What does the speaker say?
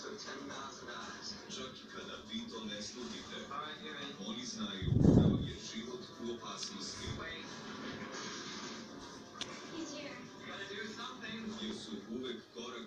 Čak i kada vi to ne slutite, oni znaju da vam je život u opasnosti. Jer su uvek korak